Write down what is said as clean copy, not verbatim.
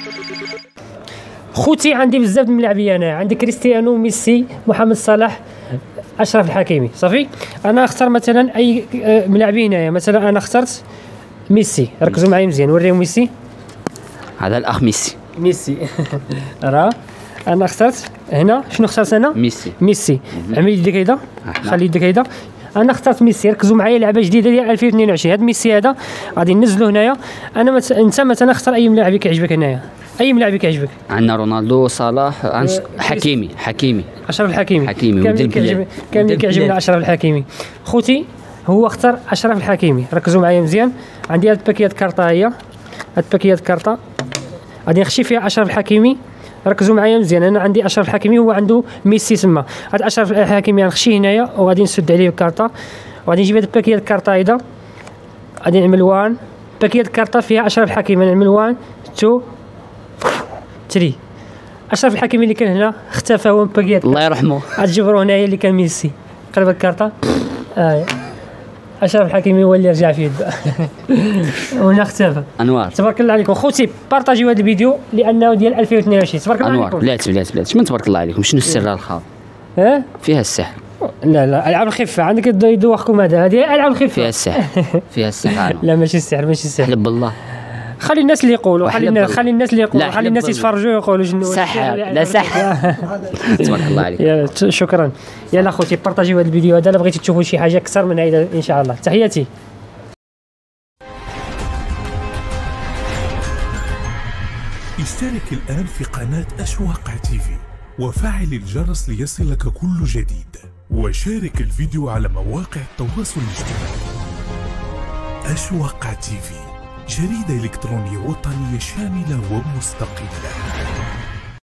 خوتي عندي بزاف من اللاعبين، انا عندي كريستيانو، ميسي، محمد صلاح، اشرف الحكيمي. صافي انا اختار مثلا اي من اللاعبين هنايا. مثلا انا اخترت ميسي، ركزوا معايا مزيان، وريهم ميسي. هذا الاخ ميسي راه انا اخترت هنا. شنو اخترت انا؟ ميسي. عمل يدك هيدا، خلي يدك هيدا. انا اخترت ميسي. ركزوا معايا، لعبه جديده ديال 2022. هذا ميسي هذا غادي ننزلو هنايا. انت مثلا اختار اي ملاعب كيعجبك هنايا، اي ملاعب كيعجبك. عندنا رونالدو، صلاح، حكيمي اشرف الحكيمي كامل كيعجبنا اشرف الحكيمي. خوتي هو اختار اشرف الحكيمي. ركزوا معايا مزيان، عندي هاد الباكيات كارطه، هي هاد الباكيات كارطه غادي نخشي فيها اشرف الحكيمي. ركزوا معايا مزيان، انا عندي اشرف الحكيمي، هو عنده ميسي تما. هاد اشرف الحكيمي غنخشي هنايا وغادي نسد عليه الكارطه، وغادي نجيب هاد الباكيات الكارطه هيدا، غادي نعمل 1 باكيات كارطه فيها اشرف الحكيمي. نعمل 1 2 3. اشرف الحكيمي اللي كان هنا اختفى، هو باكيات الله يرحمه. غتجبروا هنايا اللي كان ميسي. قلب الكارطه، اشرف الحكيمي هو اللي رجع في يده وهنا اختفى. انوار تبارك الله عليكم خوتي، بارطاجيو هذا الفيديو لانه ديال 2022. تبارك الله عليكم. بلاتي من تبارك الله عليكم. شنو السر الخاطئ؟ فيها السحر. لا العاب الخفه عندك يدوخكم. هذه العاب الخفه فيها السحر. لا ماشي السحر. حلب بالله. خلي الناس اللي يقولوا، خلي الناس يتفرجوا ويقولوا شنو سحر. لا سحر. تبارك الله عليك. يلا شكرا. يلا خوتي بارطاجيو هذا الفيديو هذا، بغيتي تشوفوا شي حاجه اكثر من هذا ان شاء الله. تحياتي. اشترك الآن في قناة أشواق تيفي وفعل الجرس ليصلك كل جديد، وشارك الفيديو على مواقع التواصل الاجتماعي. أشواق تيفي، جريدة إلكترونية وطنية شاملة ومستقلة.